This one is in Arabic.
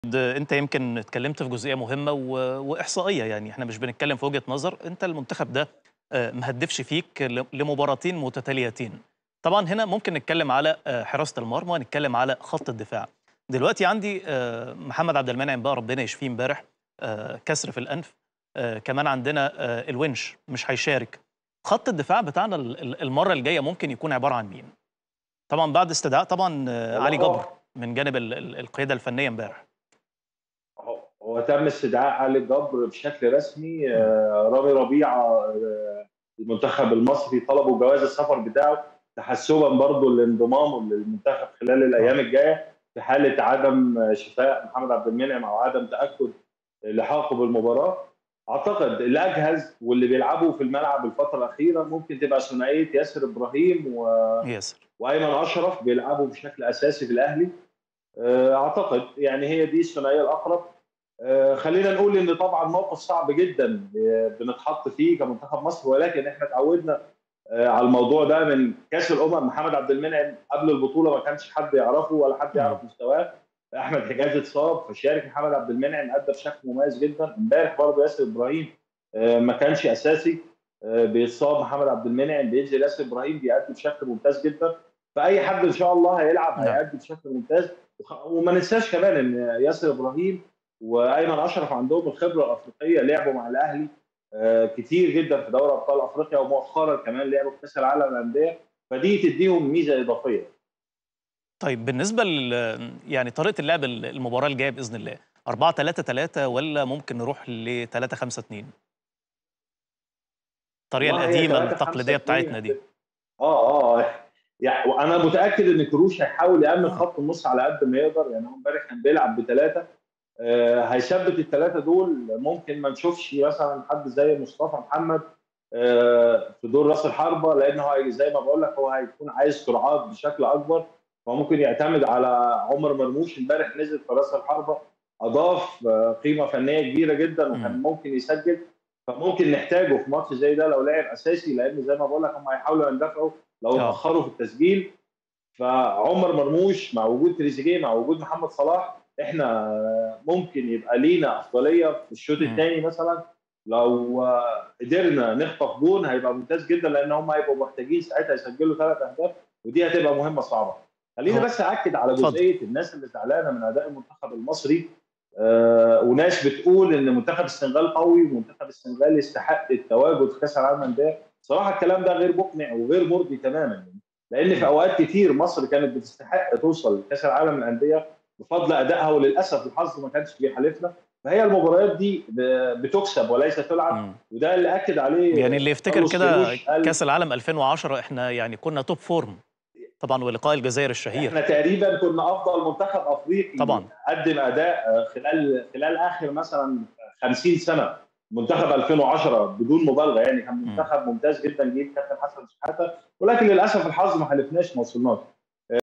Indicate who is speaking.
Speaker 1: انت يمكن اتكلمت في جزئيه مهمه واحصائيه، يعني احنا مش بنتكلم في وجهه نظر. انت المنتخب ده مهدفش فيك لمباراتين متتاليتين. طبعا هنا ممكن نتكلم على حراسه المرمى، ونتكلم على خط الدفاع. دلوقتي عندي محمد عبد المنعم بقى ربنا يشفيه امبارح، كسر في الانف. كمان عندنا الونش مش هيشارك. خط الدفاع بتاعنا المره الجايه ممكن يكون عباره عن مين؟ طبعا بعد استدعاء طبعا
Speaker 2: والله
Speaker 1: علي جبر من جانب القياده الفنيه امبارح.
Speaker 2: هو تم استدعاء علي جبر بشكل رسمي.
Speaker 1: مم.
Speaker 2: رامي ربيعه، المنتخب المصري طلبوا جواز السفر بتاعه تحسبا برضه لانضمامه للمنتخب خلال
Speaker 1: اه.
Speaker 2: الايام الجايه في حاله عدم شفاء محمد عبد المنعم او عدم تاكد لحاقه بالمباراه. اعتقد اللي اجهز واللي بيلعبوا في الملعب الفتره الاخيره ممكن تبقى ثنائيه ياسر ابراهيم
Speaker 1: ياسر.
Speaker 2: وايمن اشرف بيلعبوا بشكل اساسي في الاهلي. اعتقد يعني هي دي الثنائيه الاقرب. خلينا نقول ان طبعا موقف صعب جدا بنتحط فيه كمنتخب مصر، ولكن احنا اتعودنا على الموضوع ده من كاس الامم. محمد عبد المنعم قبل البطوله ما كانش حد يعرفه ولا حد
Speaker 1: مم.
Speaker 2: يعرف مستواه. احمد حجاز اتصاب فشارك محمد عبد المنعم، ادى بشكل مميز جدا. امبارح برضه ياسر ابراهيم ما كانش اساسي. بيتصاب محمد عبد المنعم بينزل ياسر ابراهيم بيأدي بشكل ممتاز جدا. فاي حد ان شاء الله هيلعب
Speaker 1: نعم.
Speaker 2: هيأدي بشكل ممتاز. وما ننساش كمان ان ياسر ابراهيم وايمن اشرف عندهم الخبره الافريقيه، لعبوا مع الاهلي كتير جدا في دوري ابطال افريقيا، ومؤخرا كمان لعبوا في كاس العالم للانديه، فدي تديهم ميزه اضافيه.
Speaker 1: طيب بالنسبه يعني طريقه اللعب المباراه الجايه باذن الله 4-3-3 ولا ممكن نروح ل 3-5-2؟ الطريقه
Speaker 2: والله هي
Speaker 1: القديمه
Speaker 2: 3 5
Speaker 1: التقليديه
Speaker 2: 2
Speaker 1: بتاعتنا دي.
Speaker 2: اه يعني انا متاكد ان كروش هيحاول يامن
Speaker 1: اه.
Speaker 2: خط النص على قد ما يقدر. يعني هو امبارح كان بيلعب بثلاثه، هيثبت الثلاثه دول. ممكن ما نشوفش مثلا حد زي مصطفى محمد في دور راس الحربه، لان هو زي ما بقول لك هو هيكون عايز سرعات بشكل اكبر، فممكن يعتمد على عمر مرموش. امبارح نزل في راس الحربه، اضاف قيمه فنيه كبيره جدا
Speaker 1: امم.
Speaker 2: وكان ممكن يسجل. فممكن نحتاجه في ماتش زي ده لو لعب اساسي، لان زي ما بقول لك هم هيحاولوا يندفعوا لو
Speaker 1: اه.
Speaker 2: اتاخروا في التسجيل. فعمر مرموش مع وجود تريزيجيه مع وجود محمد صلاح، احنا ممكن يبقى لينا افضليه في الشوط
Speaker 1: امم.
Speaker 2: الثاني مثلا. لو قدرنا نخطف جون هيبقى ممتاز جدا، لان هم هيبقوا محتاجين ساعتها يسجلوا 3 اهداف، ودي هتبقى مهمه صعبه. خليني
Speaker 1: هو
Speaker 2: بس اكد على
Speaker 1: اتفضل.
Speaker 2: جزئيه الناس اللي زعلانه من اداء المنتخب المصري. وناس بتقول ان منتخب السنغال قوي ومنتخب السنغال يستحق التواجد في كاس العالم للانديه. صراحه الكلام ده غير مقنع وغير مرضي تماما، لان في
Speaker 1: امم.
Speaker 2: اوقات كتير مصر كانت بتستحق توصل لكاس العالم للانديه بفضل ادائها، وللاسف الحظ ما كانش بيحالفنا. فهي المباريات دي بتكسب وليس تلعب،
Speaker 1: امم.
Speaker 2: وده اللي اكد عليه
Speaker 1: يعني اللي يفتكر
Speaker 2: كارلوس
Speaker 1: كده
Speaker 2: كيروش. قال
Speaker 1: كاس العالم 2010 احنا يعني كنا توب فورم، طبعا ولقاء الجزائر
Speaker 2: احنا
Speaker 1: الشهير.
Speaker 2: تقريبا كنا افضل منتخب افريقي
Speaker 1: طبعا.
Speaker 2: قدم اداء خلال اخر مثلا 50 سنه. منتخب 2010 بدون مبالغه يعني كان
Speaker 1: امم.
Speaker 2: منتخب ممتاز جدا، جيل كابتن حسن شحاته، ولكن للاسف الحظ ما حلفناش، ما وصلناش.